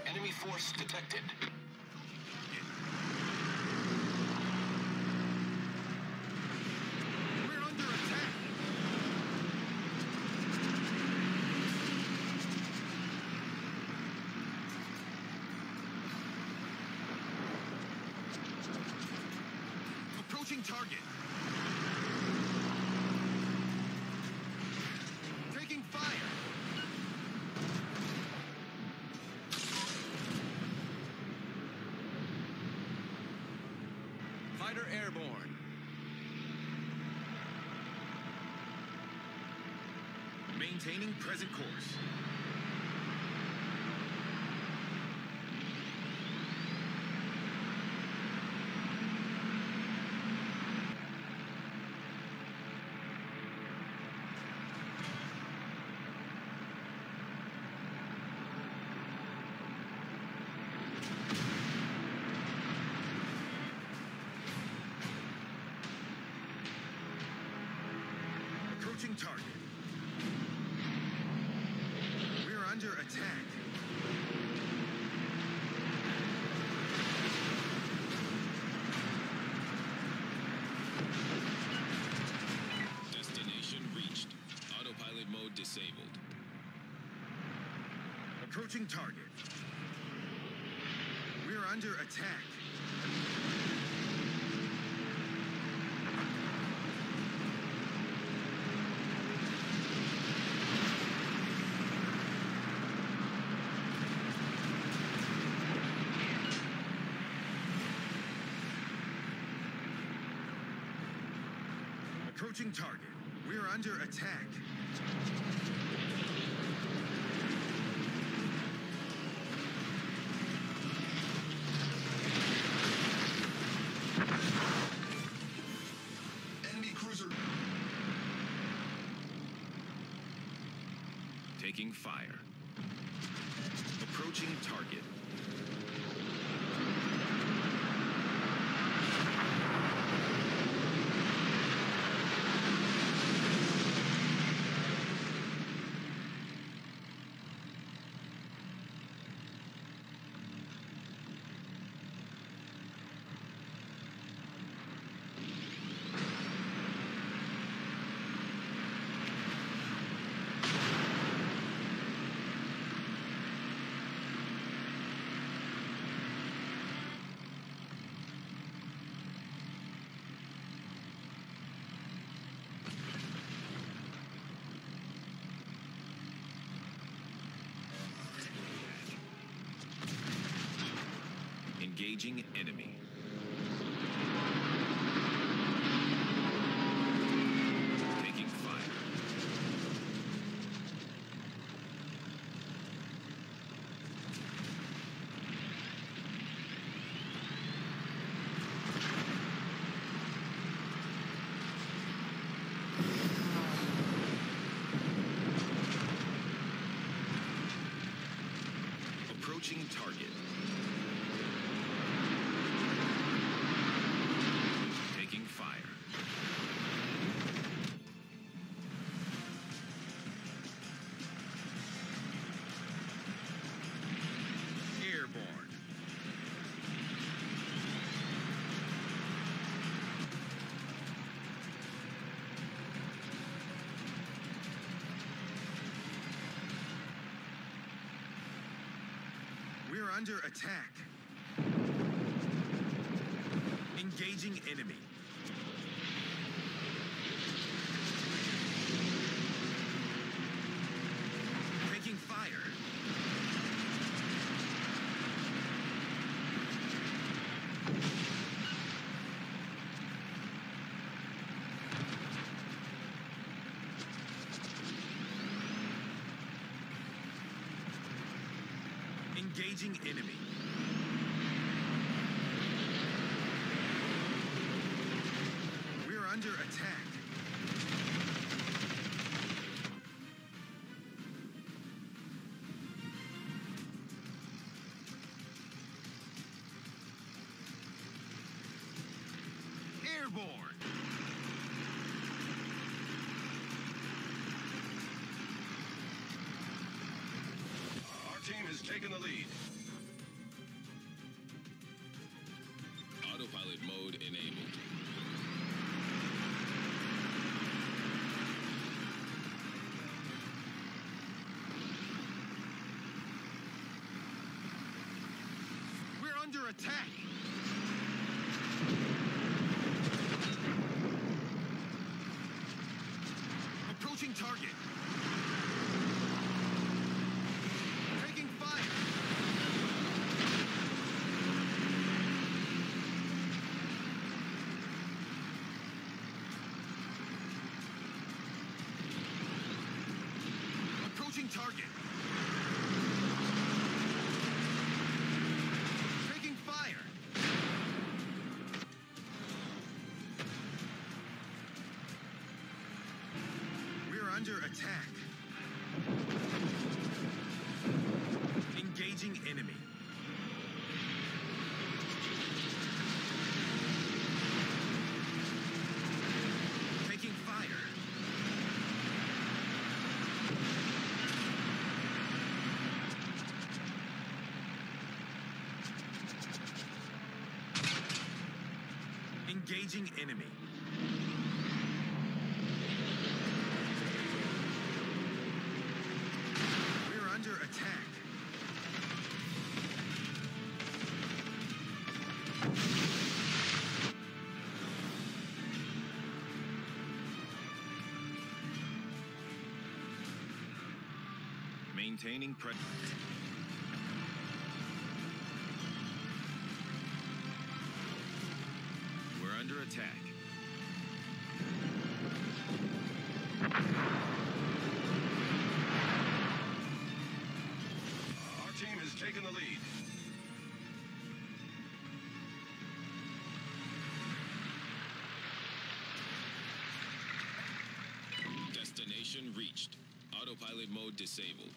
Enemy force detected. We're under attack. Approaching target. Taking fire. Fighter airborne. Maintaining present course. Approaching target. We're under attack. Destination reached. Autopilot mode disabled. Approaching target. We're under attack. Approaching target. We're under attack. Enemy cruiser. Taking fire. Approaching target. Engaging enemy. Taking fire. Approaching target. Taking fire. Airborne. We're under attack. Engaging enemy. Taking fire. Engaging enemy. We're under attack. Airborne. Our team has taken the lead. mode enabled. We're under attack. Approaching target. Taking fire. Approaching target. Taking fire. We're under attack. Engaging enemy. Taking fire. Engaging enemy. We're under attack. Maintaining pressure. We're under attack. Our team has taken the lead. Destination reached. Autopilot mode disabled.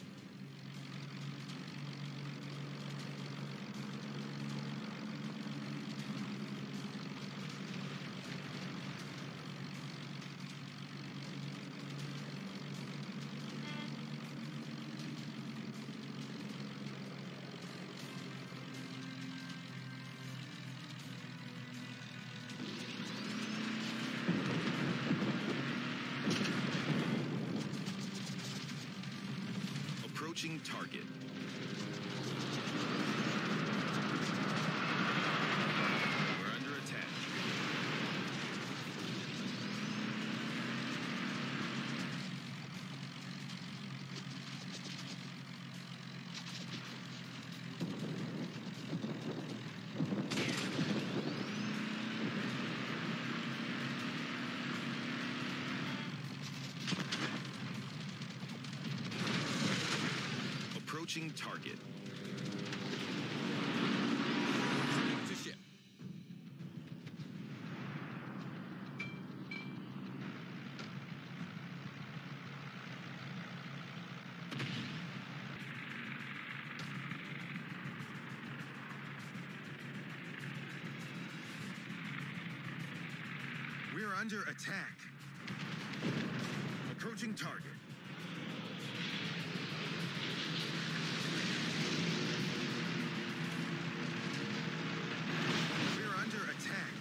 Approaching target. We're under attack. Approaching target. To ship. We're under attack. Approaching target. We're under attack.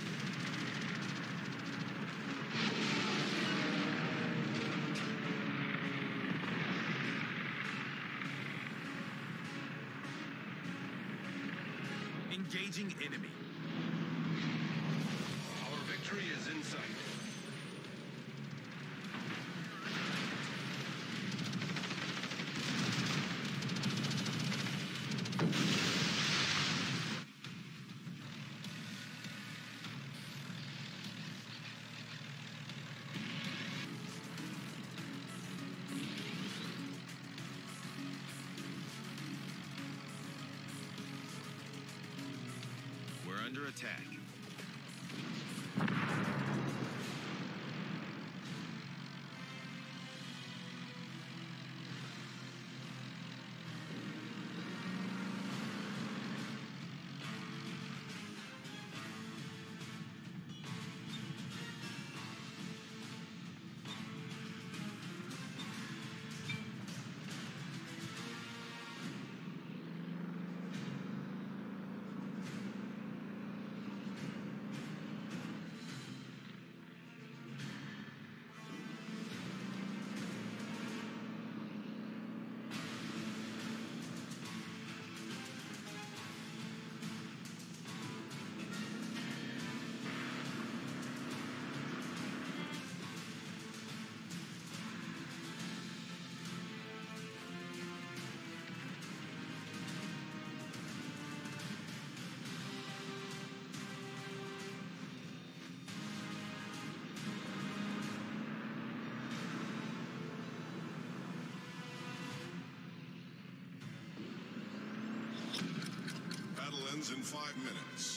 Engaging enemy. Our victory is in sight. We're under attack. begins in 5 minutes.